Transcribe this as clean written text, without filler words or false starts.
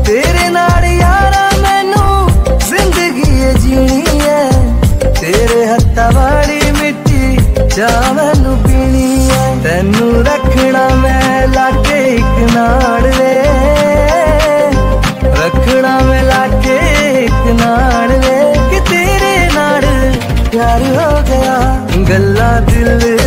तेरे नाल यारा मैनू जिंदगी ये जीनी है, तेरे हत्था वाली मिट्टी चाह मैनू पीनी है। तैनू रखना मैं लाके एक नाल वे, रखना मैं लाके एक नाल वे, कि तेरे नाल प्यार हो गया, गल्ला दिल